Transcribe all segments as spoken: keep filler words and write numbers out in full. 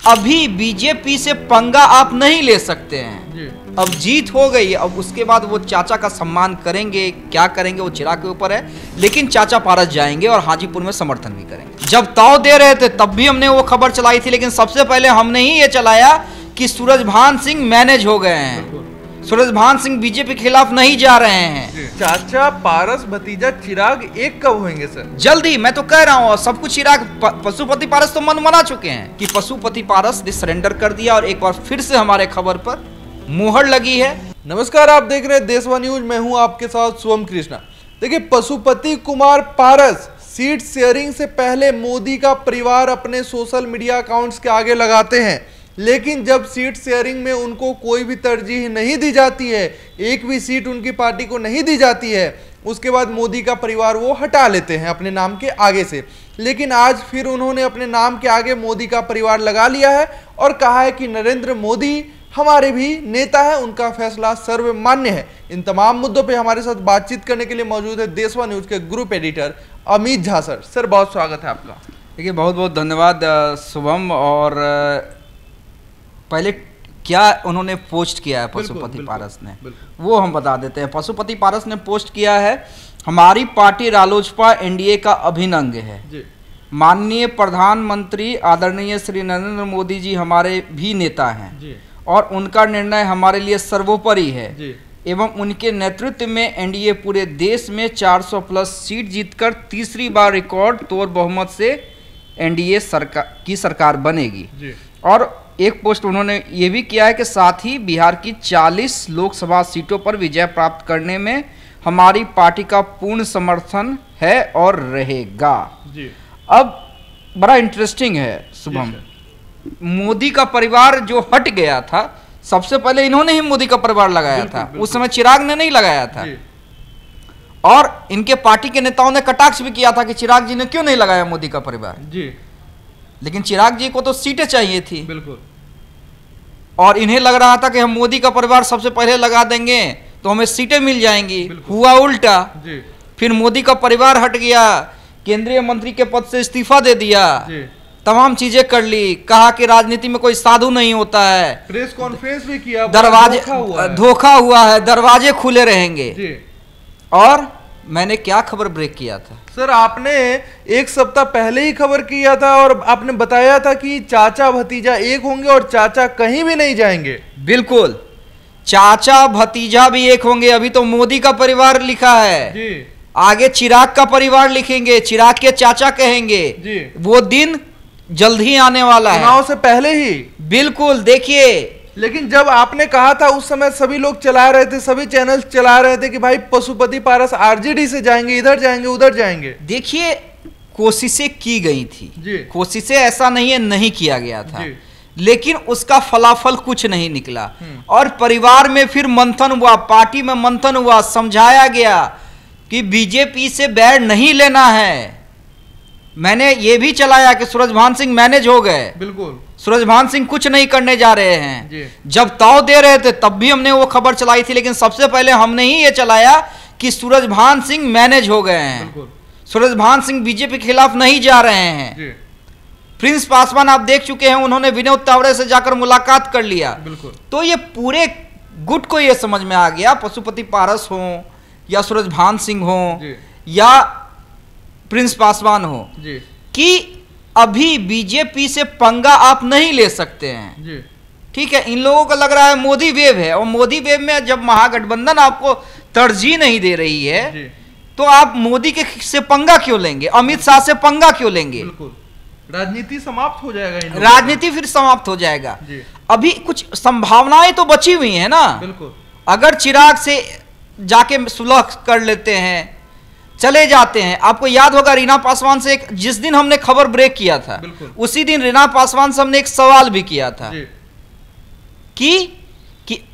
अभी बीजेपी से पंगा आप नहीं ले सकते हैं। अब जीत हो गई, अब उसके बाद वो चाचा का सम्मान करेंगे, क्या करेंगे वो चिराग के ऊपर है, लेकिन चाचा पारस जाएंगे और हाजीपुर में समर्थन भी करेंगे। जब ताव दे रहे थे तब भी हमने वो खबर चलाई थी, लेकिन सबसे पहले हमने ही ये चलाया कि सूरजभान सिंह मैनेज हो गए हैं, सूरजभान सिंह बीजेपी के खिलाफ नहीं जा रहे हैं। चाचा पारस भतीजा चिराग एक कब होंगे सर? जल्दी, मैं तो कह रहा हूँ सब कुछ। चिराग पशुपति पारस तो मन मना चुके हैं कि पशुपति पारस ने सरेंडर कर दिया और एक बार फिर से हमारे खबर पर मुहर लगी है। नमस्कार, आप देख रहे हैं देशवा न्यूज, मैं हूं आपके साथ शुभम कृष्णा। देखिए, पशुपति कुमार पारस सीट शेयरिंग से पहले मोदी का परिवार अपने सोशल मीडिया अकाउंट्स के आगे लगाते हैं, लेकिन जब सीट शेयरिंग में उनको कोई भी तरजीह नहीं दी जाती है, एक भी सीट उनकी पार्टी को नहीं दी जाती है, उसके बाद मोदी का परिवार वो हटा लेते हैं अपने नाम के आगे से। लेकिन आज फिर उन्होंने अपने नाम के आगे मोदी का परिवार लगा लिया है और कहा है कि नरेंद्र मोदी हमारे भी नेता है, उनका फैसला सर्वमान्य है। इन तमाम मुद्दों पे हमारे साथ बातचीत करने के लिए मौजूद है देशवा न्यूज के group editor Amit Jha sir. Sir, बहुत स्वागत है आपका। देखिए, बहुत बहुत धन्यवाद शुभम। और पहले क्या उन्होंने पोस्ट किया है पशुपति पारस ने, वो हम बता देते हैं। पशुपति पारस ने पोस्ट किया है, हमारी पार्टी रालोसपा एनडीए का अभिन्न अंग है। माननीय प्रधानमंत्री आदरणीय श्री नरेंद्र मोदी जी हमारे भी नेता हैं और उनका निर्णय हमारे लिए सर्वोपरि है एवं उनके नेतृत्व में एनडीए पूरे देश में चार सौ प्लस सीट जीतकर तीसरी बार रिकॉर्ड तोड़ बहुमत से एनडीए सरकार की सरकार बनेगी। और एक पोस्ट उन्होंने ये भी किया है कि साथ ही बिहार की चालीस लोकसभा सीटों पर विजय प्राप्त करने में हमारी पार्टी का पूर्ण समर्थन है और रहेगा। अब बड़ा इंटरेस्टिंग है शुभम, मोदी का परिवार जो हट गया था, सबसे पहले इन्होंने ही मोदी का परिवार लगाया बिल्कुल, था बिल्कुल। उस समय चिराग ने नहीं लगाया था और इनके पार्टी के नेताओं ने कटाक्ष भी किया था कि चिराग जी ने क्यों नहीं लगाया मोदी का परिवार जी। लेकिन चिराग जी को तो सीटें चाहिए थी बिल्कुल, और इन्हें लग रहा था कि हम मोदी का परिवार सबसे पहले लगा देंगे तो हमें सीटें मिल जाएंगी। हुआ उल्टा, फिर मोदी का परिवार हट गया, केंद्रीय मंत्री के पद से इस्तीफा दे दिया, तमाम चीजें कर ली, कहा कि राजनीति में कोई साधु नहीं होता है, प्रेस कॉन्फ्रेंस भी किया, दरवाजे धोखा हुआ है, दरवाजे खुले रहेंगे जी। और मैंने क्या खबर ब्रेक किया था सर? आपने एक सप्ताह पहले ही खबर किया था और आपने बताया था कि चाचा भतीजा एक होंगे और चाचा कहीं भी नहीं जाएंगे। बिल्कुल, चाचा भतीजा भी एक होंगे। अभी तो मोदी का परिवार लिखा है जी, आगे चिराग का परिवार लिखेंगे, चिराग के चाचा कहेंगे जी। वो दिन जल्द ही आने वाला है, चुनाव से पहले ही। बिल्कुल, देखिए, लेकिन जब आपने कहा था उस समय सभी लोग चला रहे थे, सभी चैनल चला रहे थे कि भाई पशुपति पारस आरजेडी से जाएंगे, इधर जाएंगे उधर जाएंगे। देखिए, कोशिशें की गई थी, कोशिशें ऐसा नहीं है नहीं किया गया था, लेकिन उसका फलाफल कुछ नहीं निकला। और परिवार में फिर मंथन हुआ, पार्टी में मंथन हुआ, समझाया गया कि बीजेपी से बैर नहीं लेना है। मैंने ये भी चलाया कि सूरजभान सिंह मैनेज हो गए, बिल्कुल, सूरजभान सिंह कुछ नहीं करने जा रहे हैं। जब ताव दे रहे थे तब भी हमने वो खबर चलाई थी, लेकिन सबसे पहले हमने ही ये चलाया कि सूरजभान सिंह मैनेज हो गए हैं, सूरजभान सिंह बीजेपी के खिलाफ नहीं जा रहे हैं। प्रिंस पासवान आप देख चुके हैं, उन्होंने विनोद तावड़े से जाकर मुलाकात कर लिया। तो ये पूरे गुट को ये समझ में आ गया, पशुपति पारस हो या सूरजभान सिंह हो या प्रिंस पासवान हो, कि अभी बीजेपी से पंगा आप नहीं ले सकते हैं। ठीक है, इन लोगों को लग रहा है मोदी वेव है, और मोदी वेव में जब महागठबंधन आपको तरजीह नहीं दे रही है तो आप मोदी के से पंगा क्यों लेंगे, अमित शाह से पंगा क्यों लेंगे? राजनीति समाप्त हो जाएगा, राजनीति फिर समाप्त हो जाएगा। अभी कुछ संभावनाएं तो बची हुई है ना। बिल्कुल, अगर चिराग से जाके सुलह कर लेते हैं, चले जाते हैं। आपको याद होगा रीना पासवान से एक, जिस दिन हमने खबर ब्रेक किया था उसी दिन रीना पासवान से हमने एक सवाल भी किया था कि कि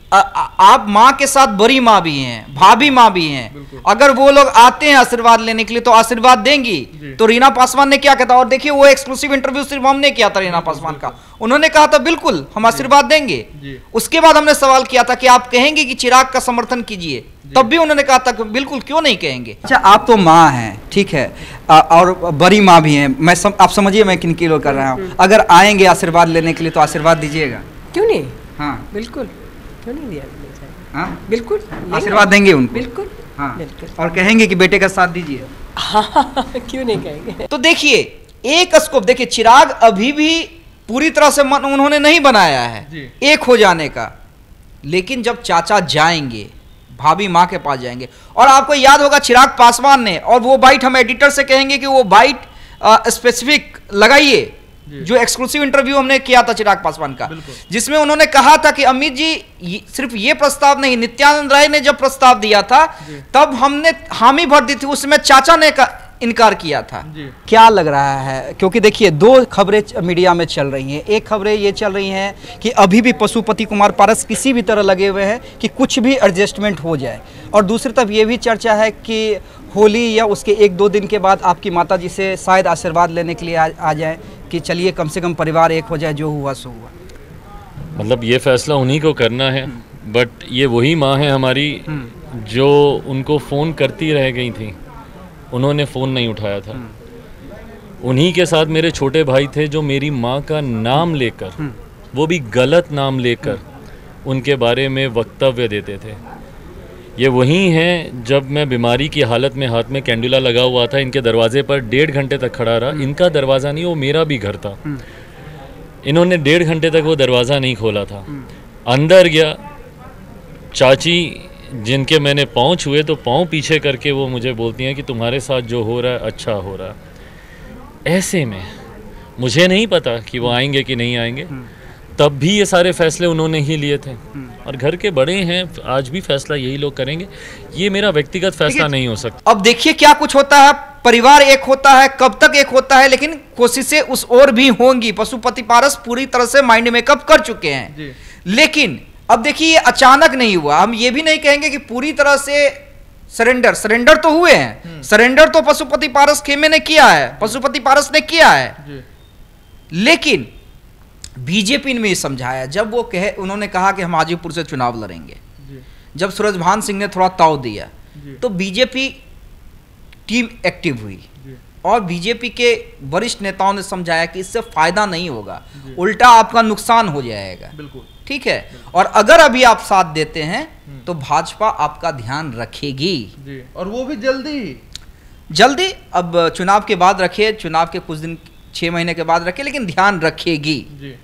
आ, आ, आप माँ के साथ बड़ी माँ भी हैं, भाभी माँ भी हैं, अगर वो लोग आते हैं आशीर्वाद लेने के लिए तो आशीर्वाद देंगी। तो रीना पासवान ने क्या कहा था, और देखिए वो एक्सक्लूसिव इंटरव्यू सिर्फ हमने किया था रीना पासवान का, उन्होंने कहा था बिल्कुल हम आशीर्वाद देंगे। उसके बाद हमने सवाल किया था कि आप कहेंगे कि चिराग का समर्थन कीजिए, तब भी उन्होंने कहा था कि बिल्कुल क्यों नहीं कहेंगे। अच्छा, आप तो माँ हैं, ठीक है, आ, और बड़ी माँ भी हैं, मैं सम, आप समझिए मैं किन की लोग कर रहा हूँ, अगर आएंगे आशीर्वाद लेने के लिए तो आशीर्वाद दीजिएगा? क्यों नहीं, हाँ बिल्कुल, क्यों नहीं दिया? हाँ बिल्कुल आशीर्वाद देंगे उनको, बिल्कुल, हाँ बिल्कुल, और कहेंगे कि बेटे का साथ दीजिए। हाँ, क्यों नहीं कहेंगे। तो देखिए एक स्कोप, देखिए चिराग अभी भी पूरी तरह से मन उन्होंने नहीं बनाया है एक हो जाने का, लेकिन जब चाचा जाएंगे भाभी माँ के पास जाएंगे, और आपको याद होगा चिराग पासवान ने, और वो बाइट हम एडिटर से कहेंगे कि वो बाइट स्पेसिफिक लगाइए, जो एक्सक्लूसिव इंटरव्यू हमने किया था चिराग पासवान का, जिसमें उन्होंने कहा था कि अमित जी ये, सिर्फ ये प्रस्ताव नहीं, नित्यानंद राय ने जब प्रस्ताव दिया था तब हमने हामी भर दी थी, उसमें चाचा ने का, इनकार किया था। क्या लग रहा है, क्योंकि देखिए दो खबरें मीडिया में चल रही हैं, एक खबरें ये चल रही हैं कि अभी भी पशुपति कुमार पारस किसी भी तरह लगे हुए हैं कि कुछ भी एडजस्टमेंट हो जाए, और दूसरी तरफ ये भी चर्चा है कि होली या उसके एक दो दिन के बाद आपकी माता जी से शायद आशीर्वाद लेने के लिए आ, आ जाए कि चलिए कम से कम परिवार एक हो जाए, जो हुआ सो हुआ। मतलब ये फैसला उन्हीं को करना है, बट ये वही माँ है हमारी जो उनको फ़ोन करती रह गई थी, उन्होंने फ़ोन नहीं उठाया था। उन्हीं के साथ मेरे छोटे भाई थे जो मेरी माँ का नाम लेकर, वो भी गलत नाम लेकर, उनके बारे में वक्तव्य देते थे। ये वही हैं जब मैं बीमारी की हालत में हाथ में कैंडुला लगा हुआ था, इनके दरवाजे पर डेढ़ घंटे तक खड़ा रहा। इनका दरवाज़ा नहीं, वो मेरा भी घर था। इन्होंने डेढ़ घंटे तक वो दरवाज़ा नहीं खोला था। अंदर गया, चाची जिनके मैंने पाँव छुए तो पाँव पीछे करके वो मुझे बोलती हैं कि तुम्हारे साथ जो हो रहा है अच्छा हो रहा है। ऐसे में मुझे नहीं पता कि वो आएंगे कि नहीं आएंगे, तब भी ये सारे फैसले उन्होंने ही लिए थे, और घर के बड़े हैं, आज भी फैसला यही लोग करेंगे। ये मेरा व्यक्तिगत फैसला नहीं हो सकता। अब देखिए क्या कुछ होता है, परिवार एक होता है, कब तक एक होता है, लेकिन कोशिशें उस ओर भी होंगी। पशुपति पारस पूरी तरह से माइंड मेकअप कर चुके हैं, लेकिन अब देखिए ये अचानक नहीं हुआ। हम ये भी नहीं कहेंगे कि पूरी तरह से सरेंडर सरेंडर तो हुए हैं, सरेंडर तो पशुपति पारस खेमे ने किया है, पशुपति पारस ने किया है, लेकिन बीजेपी ने भी समझाया। जब वो कहे, उन्होंने कहा कि हम हाजीपुर से चुनाव लड़ेंगे, जब सूरजभान सिंह ने थोड़ा ताव दिया तो बीजेपी टीम एक्टिव हुई, और बीजेपी के वरिष्ठ नेताओं ने समझाया कि इससे फायदा नहीं होगा, उल्टा आपका नुकसान हो जाएगा। बिल्कुल ठीक है, और अगर अभी आप साथ देते हैं तो भाजपा आपका ध्यान रखेगी, और वो भी जल्दी ही जल्दी अब चुनाव के बाद रखे, चुनाव के कुछ दिन छह महीने के बाद रखे, लेकिन ध्यान रखेगी।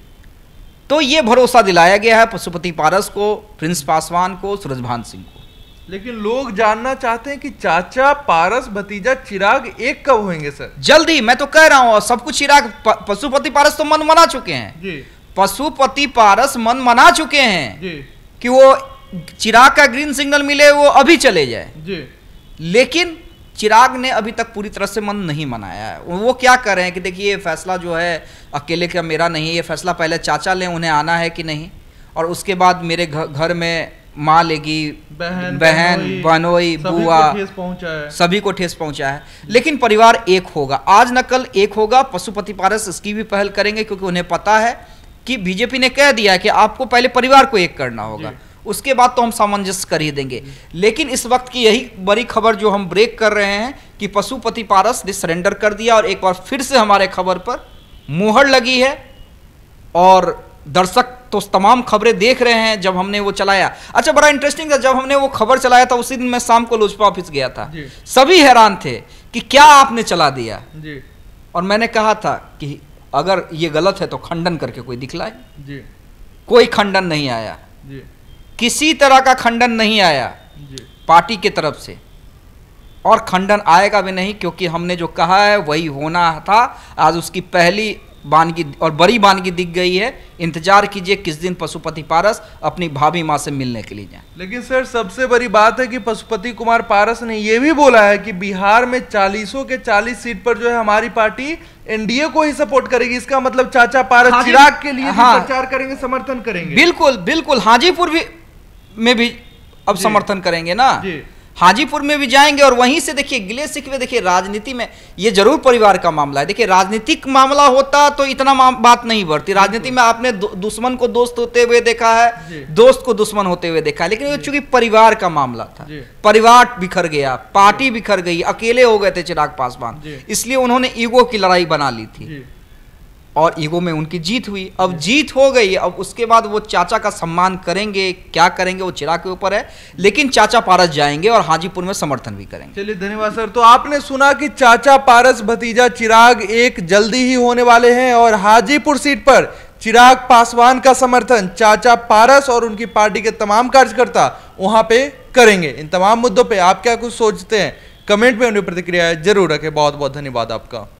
तो ये भरोसा दिलाया गया है पशुपति पारस को, प्रिंस पासवान को, सूरजभान सिंह को। लेकिन लोग जानना चाहते हैं कि चाचा पारस भतीजा चिराग एक कब होंगे सर? जल्दी, मैं तो कह रहा हूं, सब कुछ चिराग, पशुपति पारस तो मन मना चुके हैं जी। पशुपति पारस मन मना चुके हैं जी। कि वो चिराग का ग्रीन सिग्नल मिले वो अभी चले जाए जी। लेकिन चिराग ने अभी तक पूरी तरह से मन नहीं मनाया है। वो क्या कर रहे हैं कि देखिए ये फैसला जो है अकेले का मेरा नहीं, ये फैसला पहले चाचा लें, उन्हें आना है कि नहीं, और उसके बाद मेरे घर में माँ लेगी, बहन बहन बनोई बुआ, सभी को ठेस पहुंचा है। लेकिन परिवार एक होगा, आज न कल एक होगा। पशुपति पारस इसकी भी पहल करेंगे, क्योंकि उन्हें पता है कि बीजेपी ने कह दिया कि आपको पहले परिवार को एक करना होगा, उसके बाद तो हम सामंजस्य कर ही देंगे। लेकिन इस वक्त की यही बड़ी खबर जो हम ब्रेक कर रहे हैं कि पशुपति पारस ने सरेंडर कर दिया, और एक बार फिर से हमारे खबर पर मुहर लगी है, और दर्शक तो तमाम खबरें देख रहे हैं। जब हमने वो चलाया, अच्छा बड़ा इंटरेस्टिंग था, जब हमने वो खबर चलाया था उसी दिन मैं शाम को लोजपा ऑफिस गया था, सभी हैरान थे कि क्या आपने चला दिया जी। और मैंने कहा था कि अगर ये गलत है तो खंडन करके कोई दिखलाए जी। कोई खंडन नहीं आया जी। किसी तरह का खंडन नहीं आया जी। पार्टी की तरफ से, और खंडन आएगा भी नहीं, क्योंकि हमने जो कहा है वही होना था। आज उसकी पहली बानगी और बड़ी बानगी दिख गई है। इंतजार कीजिए किस दिन पशुपति पारस अपनी भाभी माँ से मिलने के लिए जाए। लेकिन सर सबसे बड़ी बात है कि पशुपति कुमार पारस ने यह भी बोला है कि बिहार में चालीसों के चालीस सीट पर जो है हमारी पार्टी एनडीए को ही सपोर्ट करेगी। इसका मतलब चाचा पारस चिराग के लिए हाँ, प्रचार करेंगे, समर्थन करेंगे। बिल्कुल बिल्कुल, हाजीपुर भी में भी अब समर्थन करेंगे ना, हाजीपुर में भी जाएंगे और वहीं से देखिए गिले शिकवे। देखिए राजनीति में ये जरूर परिवार का मामला है। देखिए राजनीतिक मामला होता तो इतना बात नहीं बढ़ती। राजनीति में आपने दुश्मन को दोस्त होते हुए देखा है, दोस्त को दुश्मन होते हुए देखा है, लेकिन ये चूंकि परिवार का मामला था, परिवार बिखर गया, पार्टी बिखर गई, अकेले हो गए थे चिराग पासवान, इसलिए उन्होंने ईगो की लड़ाई बना ली थी और ईगो में उनकी जीत हुई। अब जीत हो गई, अब उसके बाद वो चाचा का सम्मान करेंगे, क्या करेंगे वो चिराग के ऊपर है, लेकिन चाचा पारस जाएंगे और हाजीपुर में समर्थन भी करेंगे। चलिए धन्यवाद सर। तो आपने सुना कि चाचा पारस भतीजा चिराग एक जल्दी ही होने वाले हैं और हाजीपुर सीट पर चिराग पासवान का समर्थन चाचा पारस और उनकी पार्टी के तमाम कार्यकर्ता वहां पे करेंगे। इन तमाम मुद्दों पे आप क्या कुछ सोचते हैं, कमेंट में अपनी प्रतिक्रिया जरूर रखें। बहुत बहुत धन्यवाद आपका।